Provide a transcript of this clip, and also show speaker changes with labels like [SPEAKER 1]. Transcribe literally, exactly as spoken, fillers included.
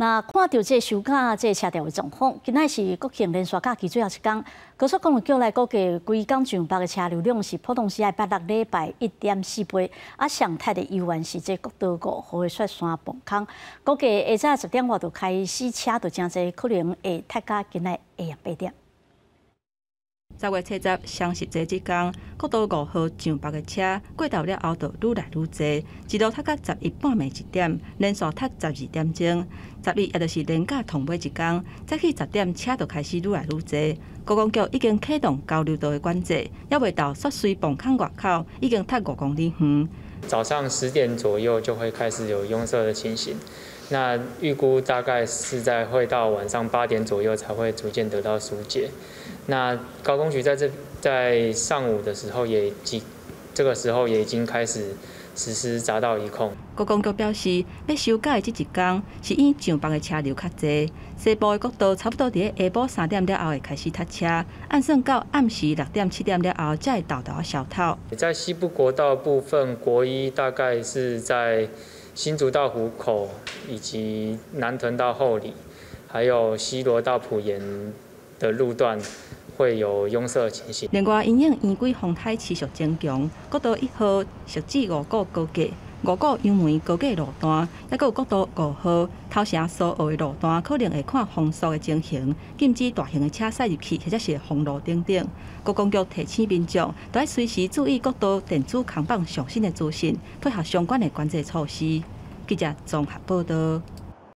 [SPEAKER 1] 那看到这收假这车条的状况，今仔是国庆连续假期最后一天，高速公路局来估计，规港上北的车流量是普通时的八六礼拜一点四倍，啊，常态的悠远是这国道五号的雪山崩坑，估计下早十点外就开始车就真侪，可能会塞到今仔下夜八点。
[SPEAKER 2] 十月七十双十节即天，国道五号上北的车过道了后，就愈来愈多，一路塞到十一半暝一点，连续塞十二点钟。十二也就是连假同尾一天，早起十点车就开始愈来愈多。高公局已经启动交流道的管制，还未到雪隧崩坑外口，已经塞五公里远。
[SPEAKER 3] 早上十点左右就会开始有拥塞的情形，那预估大概是在会到晚上八点左右才会逐渐得到疏解。 那高工局在这在上午的时候也即这个时候也已经开始实施匝道移控。
[SPEAKER 2] 高工局表示，要收假的这一天是因上北的车流较多，西部的国道差不多伫下晡三点了后会开始塞车，按算到暗时六点七点了后才会到达小套。
[SPEAKER 3] 在西部国道部分，国一大概是在新竹到湖口，以及南屯到后里，还有西螺到埔盐的路段。 会有拥塞情形。
[SPEAKER 2] 另外，因应圆规风台持续增强，国道一号石至五股高架、五股杨梅高架路段，还有国道五号头城苏澳的路段，可能会看风速的情形，禁止大型的车驶入去，或者是封路等等。高公局提醒民众，都要随时注意国道电子扛棒上新的资讯，配合相关的管制措施。记者综合报道。